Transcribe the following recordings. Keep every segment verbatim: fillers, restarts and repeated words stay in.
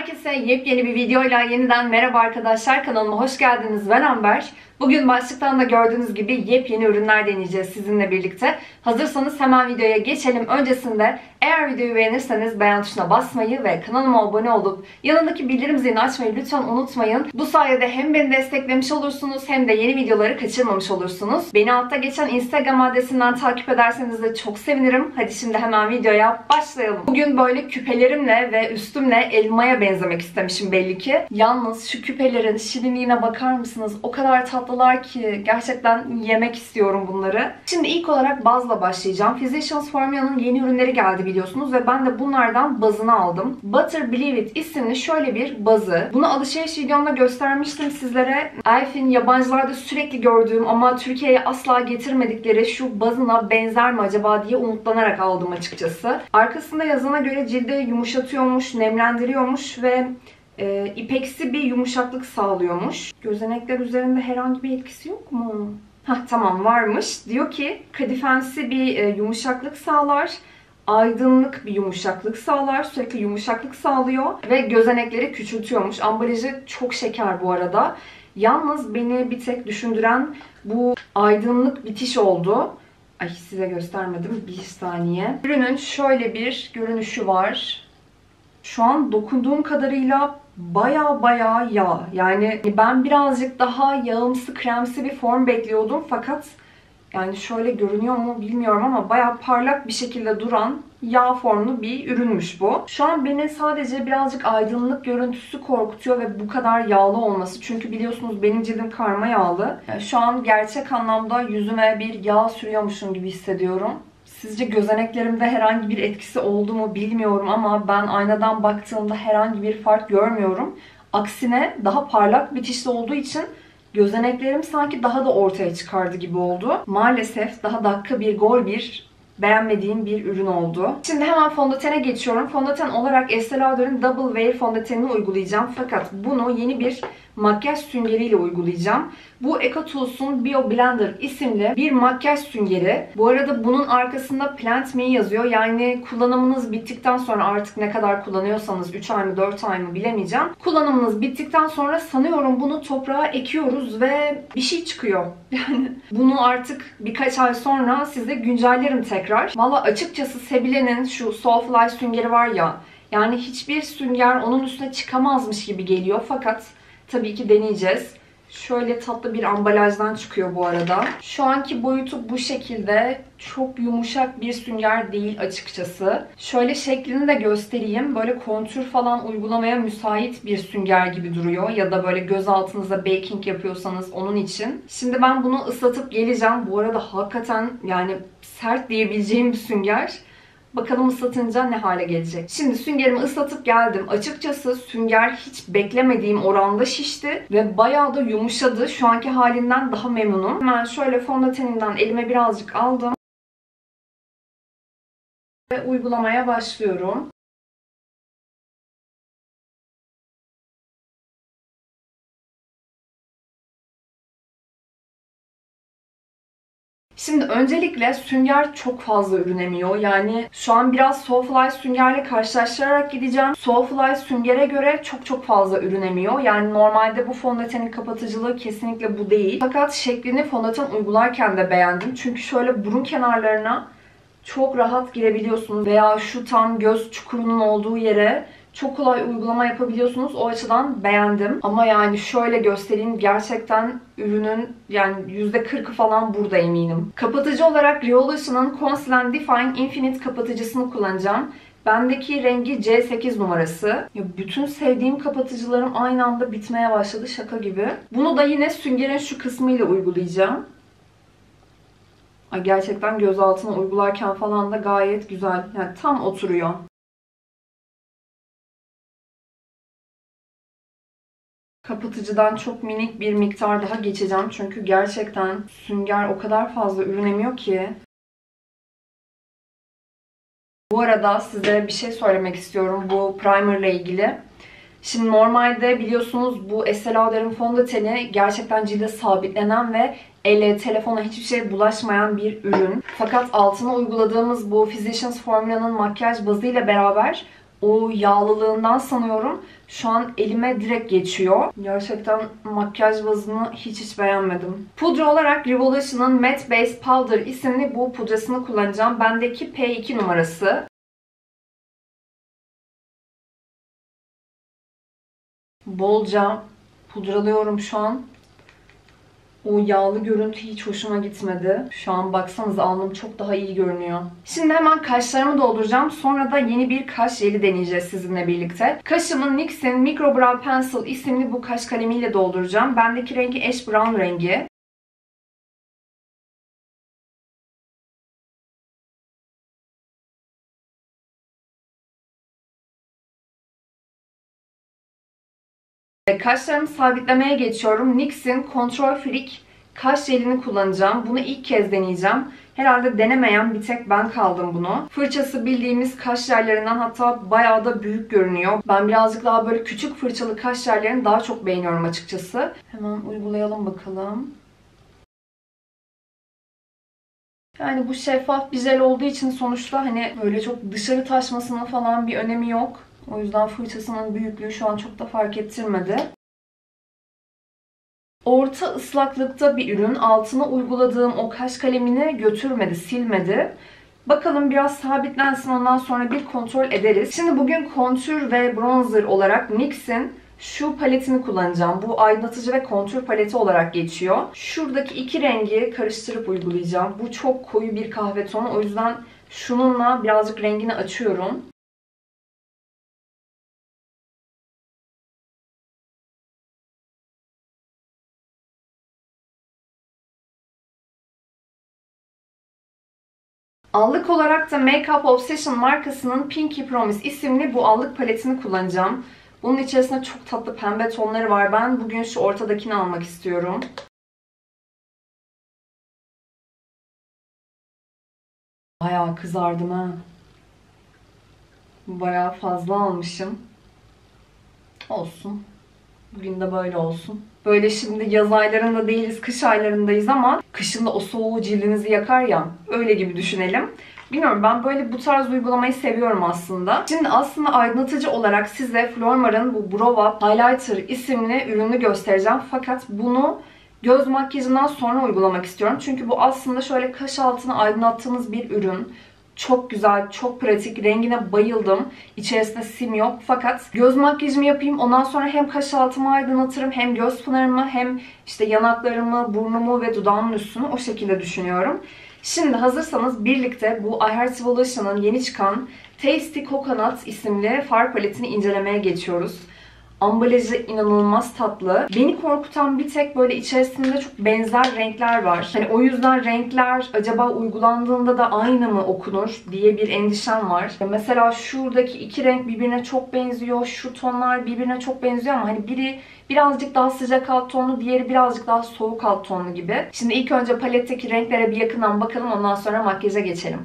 Herkese yepyeni bir videoyla yeniden merhaba arkadaşlar. Kanalıma hoş geldiniz. Ben Amber. Bugün başlıktan da gördüğünüz gibi yepyeni ürünler deneyeceğiz sizinle birlikte. Hazırsanız hemen videoya geçelim. Öncesinde eğer videoyu beğenirseniz beğen tuşuna basmayı ve kanalıma abone olup yanındaki bildirim zilini açmayı lütfen unutmayın. Bu sayede hem beni desteklemiş olursunuz hem de yeni videoları kaçırmamış olursunuz. Beni altta geçen Instagram adresinden takip ederseniz de çok sevinirim. Hadi şimdi hemen videoya başlayalım. Bugün böyle küpelerimle ve üstümle elmaya benzemek istemişim belli ki. Yalnız şu küpelerin şirinliğine bakar mısınız? O kadar tatlılar ki gerçekten yemek istiyorum bunları. Şimdi ilk olarak bazla başlayacağım. Physicians Formula'nın yeni ürünleri geldi biliyorsunuz ve ben de bunlardan bazını aldım. Butter Believe It isimli şöyle bir bazı. Bunu alışveriş videomda göstermiştim sizlere. Elf'in yabancılarda sürekli gördüğüm ama Türkiye'ye asla getirmedikleri şu bazına benzer mi acaba diye umutlanarak aldım açıkçası. Arkasında yazana göre cildi yumuşatıyormuş, nemlendiriyormuş ve e, ipeksi bir yumuşaklık sağlıyormuş. Gözenekler üzerinde herhangi bir etkisi yok mu? Hah tamam varmış. Diyor ki kadifensi bir e, yumuşaklık sağlar. Aydınlık bir yumuşaklık sağlar. Sürekli yumuşaklık sağlıyor. Ve gözenekleri küçültüyormuş. Ambalajı çok şeker bu arada. Yalnız beni bir tek düşündüren bu aydınlık bitiş oldu. Ay size göstermedim. Bir saniye. Ürünün şöyle bir görünüşü var. Şu an dokunduğum kadarıyla baya baya yağ. Yani ben birazcık daha yağımsı, kremsi bir form bekliyordum. Fakat yani şöyle görünüyor mu bilmiyorum ama baya parlak bir şekilde duran yağ formlu bir ürünmüş bu. Şu an beni sadece birazcık aydınlık görüntüsü korkutuyor ve bu kadar yağlı olması. Çünkü biliyorsunuz benim cildim karma yağlı. Yani şu an gerçek anlamda yüzüme bir yağ sürüyormuşum gibi hissediyorum. Sizce gözeneklerimde herhangi bir etkisi oldu mu bilmiyorum ama ben aynadan baktığımda herhangi bir fark görmüyorum. Aksine daha parlak bitişli olduğu için gözeneklerim sanki daha da ortaya çıkardı gibi oldu. Maalesef daha dakika bir gol bir beğenmediğim bir ürün oldu. Şimdi hemen fondötene geçiyorum. Fondöten olarak Estee Lauder'ın Double Wear fondötenini uygulayacağım. Fakat bunu yeni bir makyaj süngeriyle uygulayacağım. Bu EcoTools'un Bio Blender isimli bir makyaj süngeri. Bu arada bunun arkasında Plant Me yazıyor. Yani kullanımınız bittikten sonra artık ne kadar kullanıyorsanız üç ay mı dört ay mı bilemeyeceğim. Kullanımınız bittikten sonra sanıyorum bunu toprağa ekiyoruz ve bir şey çıkıyor. Yani bunu artık birkaç ay sonra size güncellerim tekrar. Valla açıkçası Sebile'nin şu Soulfly süngeri var ya, yani hiçbir sünger onun üstüne çıkamazmış gibi geliyor. Fakat tabii ki deneyeceğiz. Şöyle tatlı bir ambalajdan çıkıyor bu arada. Şu anki boyutu bu şekilde. Çok yumuşak bir sünger değil açıkçası. Şöyle şeklini de göstereyim. Böyle kontür falan uygulamaya müsait bir sünger gibi duruyor. Ya da böyle göz altınıza baking yapıyorsanız onun için. Şimdi ben bunu ıslatıp geleceğim. Bu arada hakikaten yani sert diyebileceğim bir sünger. Bakalım ıslatınca ne hale gelecek. Şimdi süngerimi ıslatıp geldim. Açıkçası sünger hiç beklemediğim oranda şişti ve bayağı da yumuşadı. Şu anki halinden daha memnunum. Hemen şöyle fondöteninden elime birazcık aldım. Ve uygulamaya başlıyorum. Şimdi öncelikle sünger çok fazla ürünemiyor. Yani şu an biraz Soulfly süngerle karşılaştırarak gideceğim. Soulfly süngere göre çok çok fazla ürünemiyor. Yani normalde bu fondötenin kapatıcılığı kesinlikle bu değil. Fakat şeklini fondöten uygularken de beğendim. Çünkü şöyle burun kenarlarına çok rahat girebiliyorsunuz. Veya şu tam göz çukurunun olduğu yere çok kolay uygulama yapabiliyorsunuz. O açıdan beğendim. Ama yani şöyle göstereyim. Gerçekten ürünün yani yüzde kırkı falan burada eminim. Kapatıcı olarak Revolution'ın Conceal and Define Infinite kapatıcısını kullanacağım. Bendeki rengi C sekiz numarası. Ya bütün sevdiğim kapatıcılarım aynı anda bitmeye başladı. Şaka gibi. Bunu da yine süngerin şu kısmıyla uygulayacağım. Ay gerçekten göz altına uygularken falan da gayet güzel. Yani tam oturuyor. Kapatıcıdan çok minik bir miktar daha geçeceğim. Çünkü gerçekten sünger o kadar fazla ürünemiyor ki. Bu arada size bir şey söylemek istiyorum bu primer ile ilgili. Şimdi normalde biliyorsunuz bu Estee Lauder'ın fondöteni gerçekten cilde sabitlenen ve ele, telefona hiçbir şey bulaşmayan bir ürün. Fakat altına uyguladığımız bu Physicians Formula'nın makyaj bazıyla beraber o yağlılığından sanıyorum Şu an elime direkt geçiyor. Gerçekten makyaj bazını hiç hiç beğenmedim. Pudra olarak Revolution'ın Matte Base Powder isimli bu pudrasını kullanacağım. Bendeki P iki numarası. Bolca pudralıyorum şu an. O yağlı görüntü hiç hoşuma gitmedi. Şu an baksanıza alnım çok daha iyi görünüyor. Şimdi hemen kaşlarımı dolduracağım. Sonra da yeni bir kaş jeli deneyeceğiz sizinle birlikte. Kaşımı N Y X'in Micro Brow Pencil isimli bu kaş kalemiyle dolduracağım. Bendeki rengi Ash Brown rengi. Kaşlarımı sabitlemeye geçiyorum. N Y X'in Control Freak kaş jelini kullanacağım. Bunu ilk kez deneyeceğim. Herhalde denemeyen bir tek ben kaldım bunu. Fırçası bildiğimiz kaş yerlerinden, hatta bayağı da büyük görünüyor. Ben birazcık daha böyle küçük fırçalı kaş yerlerini daha çok beğeniyorum açıkçası. Hemen uygulayalım bakalım. Yani bu şeffaf bir jel olduğu için sonuçta hani böyle çok dışarı taşmasının falan bir önemi yok. O yüzden fırçasının büyüklüğü şu an çok da fark ettirmedi. Orta ıslaklıkta bir ürün. Altına uyguladığım o kaş kalemini götürmedi, silmedi. Bakalım biraz sabitlensin, ondan sonra bir kontrol ederiz. Şimdi bugün kontür ve bronzer olarak N Y X'in şu paletini kullanacağım. Bu aydınlatıcı ve kontür paleti olarak geçiyor. Şuradaki iki rengi karıştırıp uygulayacağım. Bu çok koyu bir kahve tonu. O yüzden şununla birazcık rengini açıyorum. Allık olarak da Makeup Obsession markasının Pinky Promise isimli bu allık paletini kullanacağım. Bunun içerisinde çok tatlı pembe tonları var. Ben bugün şu ortadakini almak istiyorum. Bayağı kızardım ha. Bayağı fazla almışım. Olsun. Bugün de böyle olsun. Böyle şimdi yaz aylarında değiliz, kış aylarındayız ama kışın da o soğuğu cildinizi yakar ya. Öyle gibi düşünelim. Bilmiyorum, ben böyle bu tarz uygulamayı seviyorum aslında. Şimdi aslında aydınlatıcı olarak size Flormar'ın bu Brow Up Highlighter isimli ürünü göstereceğim. Fakat bunu göz makyajından sonra uygulamak istiyorum. Çünkü bu aslında şöyle kaş altını aydınlattığınız bir ürün. Çok güzel, çok pratik. Rengine bayıldım. İçerisinde sim yok. Fakat göz makyajımı yapayım. Ondan sonra hem kaş altımı aydınlatırım, hem göz pınarımı, hem işte yanaklarımı, burnumu ve dudağımın üstünü o şekilde düşünüyorum. Şimdi hazırsanız birlikte bu I Heart Evolution'ın yeni çıkan Tasty Coconut isimli far paletini incelemeye geçiyoruz. Ambalajı inanılmaz tatlı. Beni korkutan bir tek böyle içerisinde çok benzer renkler var. Hani o yüzden renkler acaba uygulandığında da aynı mı okunur diye bir endişem var. Mesela şuradaki iki renk birbirine çok benziyor. Şu tonlar birbirine çok benziyor ama hani biri birazcık daha sıcak alt tonlu, diğeri birazcık daha soğuk alt tonlu gibi. Şimdi ilk önce paletteki renklere bir yakından bakalım, ondan sonra makyaja geçelim.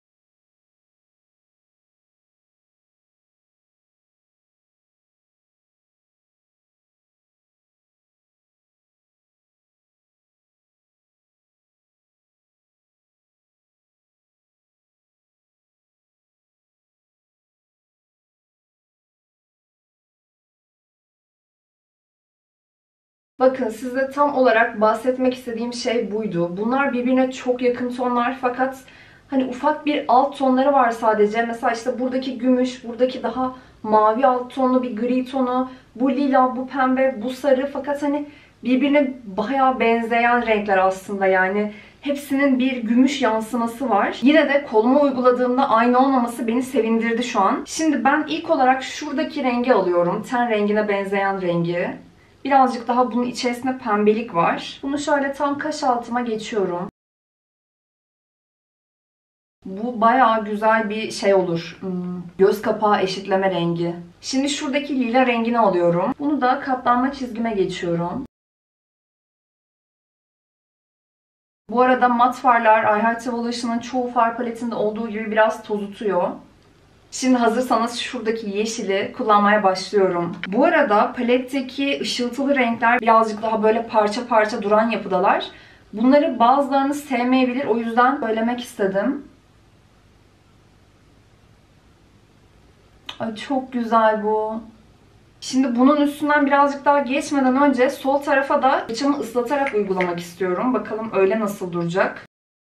Bakın, size tam olarak bahsetmek istediğim şey buydu. Bunlar birbirine çok yakın tonlar fakat hani ufak bir alt tonları var sadece. Mesela işte buradaki gümüş, buradaki daha mavi alt tonlu bir gri tonu, bu lila, bu pembe, bu sarı, fakat hani birbirine bayağı benzeyen renkler aslında yani. Hepsinin bir gümüş yansıması var. Yine de koluma uyguladığımda aynı olmaması beni sevindirdi şu an. Şimdi ben ilk olarak şuradaki rengi alıyorum. Ten rengine benzeyen rengi. Birazcık daha bunun içerisinde pembelik var. Bunu şöyle tam kaş altıma geçiyorum. Bu bayağı güzel bir şey olur. Hmm, göz kapağı eşitleme rengi. Şimdi şuradaki lila rengini alıyorum. Bunu da katlanma çizgime geçiyorum. Bu arada mat farlar I Heart Evolution'ın çoğu far paletinde olduğu gibi biraz tozutuyor. Şimdi hazırsanız şuradaki yeşili kullanmaya başlıyorum. Bu arada paletteki ışıltılı renkler birazcık daha böyle parça parça duran yapıdalar. Bunları bazılarınız sevmeyebilir, o yüzden söylemek istedim. Ay çok güzel bu. Şimdi bunun üstünden birazcık daha geçmeden önce sol tarafa da fırçamı ıslatarak uygulamak istiyorum. Bakalım öyle nasıl duracak.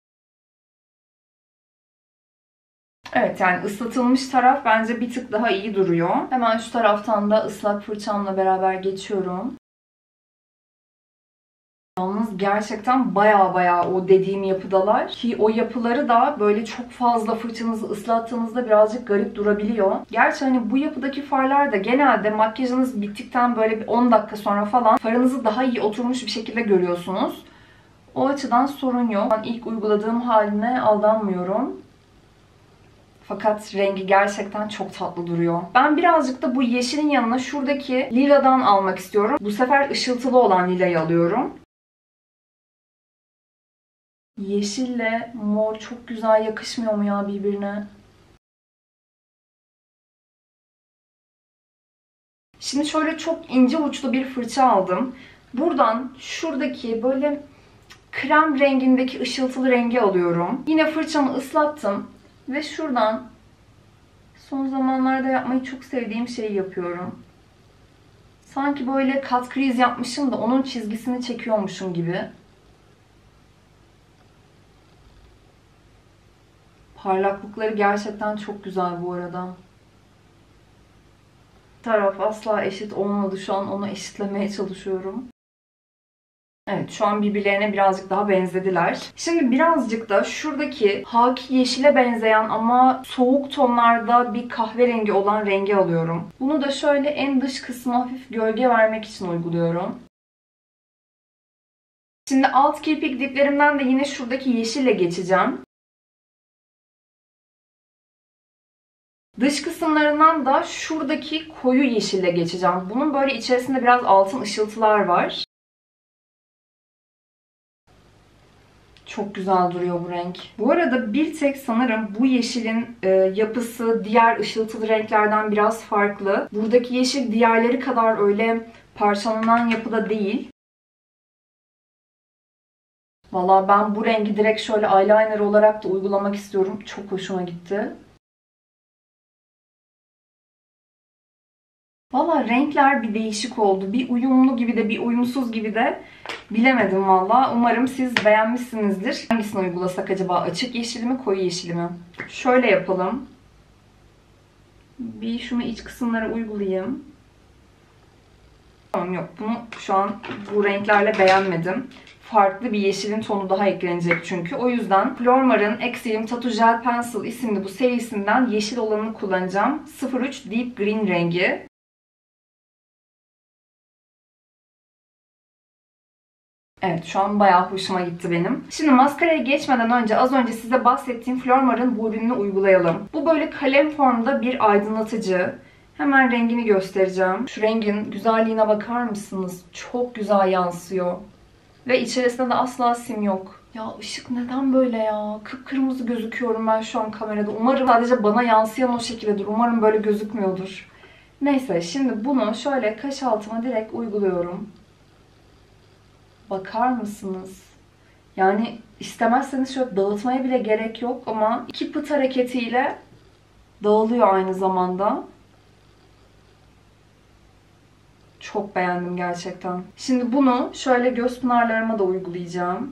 Evet, yani ıslatılmış taraf bence bir tık daha iyi duruyor. Hemen şu taraftan da ıslak fırçamla beraber geçiyorum. Yalnız gerçekten baya baya o dediğim yapıdalar. Ki o yapıları da böyle çok fazla fırçanızı ıslattığınızda birazcık garip durabiliyor. Gerçi hani bu yapıdaki farlar da genelde makyajınız bittikten böyle bir on dakika sonra falan farınızı daha iyi oturmuş bir şekilde görüyorsunuz. O açıdan sorun yok. Ben ilk uyguladığım haline aldanmıyorum. Fakat rengi gerçekten çok tatlı duruyor. Ben birazcık da bu yeşilin yanına şuradaki liladan almak istiyorum. Bu sefer ışıltılı olan lilayı alıyorum. Yeşille mor çok güzel yakışmıyor mu ya birbirine? Şimdi şöyle çok ince uçlu bir fırça aldım. Buradan şuradaki böyle krem rengindeki ışıltılı rengi alıyorum. Yine fırçamı ıslattım. Ve şuradan son zamanlarda yapmayı çok sevdiğim şeyi yapıyorum. Sanki böyle kat kriz yapmışım da onun çizgisini çekiyormuşum gibi. Parlaklıkları gerçekten çok güzel bu arada. Taraf asla eşit olmadı. Şu an onu eşitlemeye çalışıyorum. Evet, şu an birbirlerine birazcık daha benzediler. Şimdi birazcık da şuradaki haki yeşile benzeyen ama soğuk tonlarda bir kahverengi olan rengi alıyorum. Bunu da şöyle en dış kısmına hafif gölge vermek için uyguluyorum. Şimdi alt kirpik diplerimden de yine şuradaki yeşille geçeceğim. Dış kısımlarından da şuradaki koyu yeşille geçeceğim. Bunun böyle içerisinde biraz altın ışıltılar var. Çok güzel duruyor bu renk. Bu arada bir tek sanırım bu yeşilin e, yapısı diğer ışıltılı renklerden biraz farklı. Buradaki yeşil diğerleri kadar öyle parçalanan yapıda değil. Valla ben bu rengi direkt şöyle eyeliner olarak da uygulamak istiyorum. Çok hoşuma gitti. Valla renkler bir değişik oldu. Bir uyumlu gibi de bir uyumsuz gibi de bilemedim valla. Umarım siz beğenmişsinizdir. Hangisini uygulasak acaba? Açık yeşili mi, koyu yeşili mi? Şöyle yapalım. Bir şunu iç kısımlara uygulayayım. Tamam, yok. Bunu şu an bu renklerle beğenmedim. Farklı bir yeşilin tonu daha eklenecek çünkü. O yüzden Flormar'ın Extreme Tattoo Gel Pencil isimli bu serisinden yeşil olanını kullanacağım. sıfır üç Deep Green rengi. Evet, şu an bayağı hoşuma gitti benim. Şimdi maskaraya geçmeden önce az önce size bahsettiğim Flormar'ın bu ürününü uygulayalım. Bu böyle kalem formda bir aydınlatıcı. Hemen rengini göstereceğim. Şu rengin güzelliğine bakar mısınız? Çok güzel yansıyor. Ve içerisinde de asla sim yok. Ya ışık neden böyle ya? Kıpkırmızı gözüküyorum ben şu an kamerada. Umarım sadece bana yansıyan o şekildedir. Umarım böyle gözükmüyordur. Neyse, şimdi bunu şöyle kaş altıma direkt uyguluyorum. Bakar mısınız? Yani istemezseniz şöyle dağıtmaya bile gerek yok ama iki pıt hareketiyle dağılıyor aynı zamanda. Çok beğendim gerçekten. Şimdi bunu şöyle göz pınarlarıma da uygulayacağım.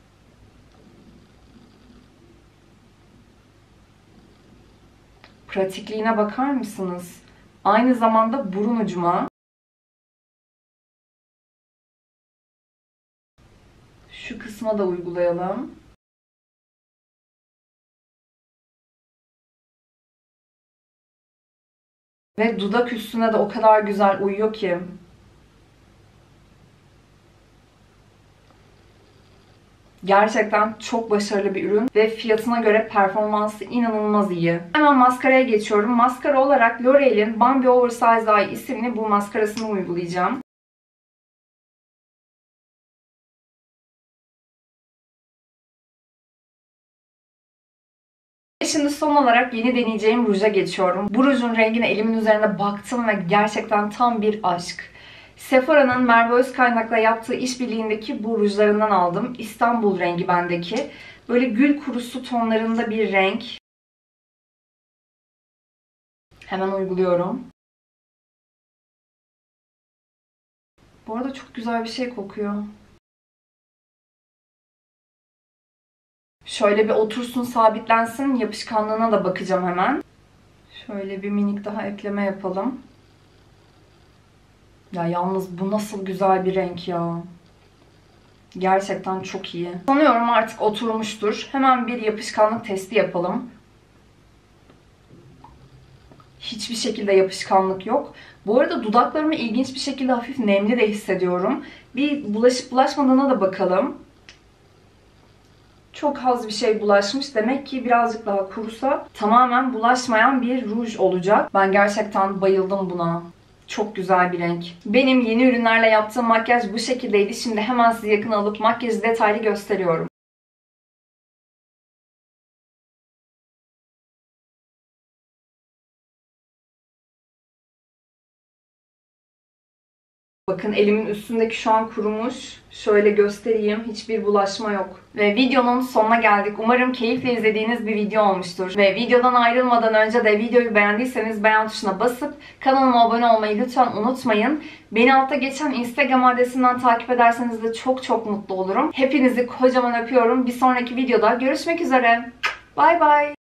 Pratikliğine bakar mısınız? Aynı zamanda burun ucuma. Şu kısma da uygulayalım. Ve dudak üstüne de o kadar güzel uyuyor ki. Gerçekten çok başarılı bir ürün ve fiyatına göre performansı inanılmaz iyi. Hemen maskaraya geçiyorum. Maskara olarak L'Oreal'in Bambi Oversize Eye isimli bu maskarasını uygulayacağım. Şimdi son olarak yeni deneyeceğim ruja geçiyorum. Bu rujun rengine elimin üzerine baktım ve gerçekten tam bir aşk. Sephora'nın Merve Özkaynak'la yaptığı işbirliğindeki bu rujlarından aldım. İstanbul rengi bendeki. Böyle gül kurusu tonlarında bir renk. Hemen uyguluyorum. Bu arada çok güzel bir şey kokuyor. Şöyle bir otursun, sabitlensin. Yapışkanlığına da bakacağım hemen. Şöyle bir minik daha ekleme yapalım. Ya yalnız bu nasıl güzel bir renk ya. Gerçekten çok iyi. Sanıyorum artık oturmuştur. Hemen bir yapışkanlık testi yapalım. Hiçbir şekilde yapışkanlık yok. Bu arada dudaklarımı ilginç bir şekilde hafif nemli de hissediyorum. Bir bulaşıp bulaşmadığına da bakalım. Çok az bir şey bulaşmış. Demek ki birazcık daha kurusa tamamen bulaşmayan bir ruj olacak. Ben gerçekten bayıldım buna. Çok güzel bir renk. Benim yeni ürünlerle yaptığım makyaj bu şekildeydi. Şimdi hemen sizi yakın alıp makyajı detaylı gösteriyorum. Bakın elimin üstündeki şu an kurumuş. Şöyle göstereyim. Hiçbir bulaşma yok. Ve videonun sonuna geldik. Umarım keyifle izlediğiniz bir video olmuştur. Ve videodan ayrılmadan önce de videoyu beğendiyseniz beğen tuşuna basıp kanalıma abone olmayı lütfen unutmayın. Beni altta geçen Instagram adresinden takip ederseniz de çok çok mutlu olurum. Hepinizi kocaman öpüyorum. Bir sonraki videoda görüşmek üzere. Bay bay.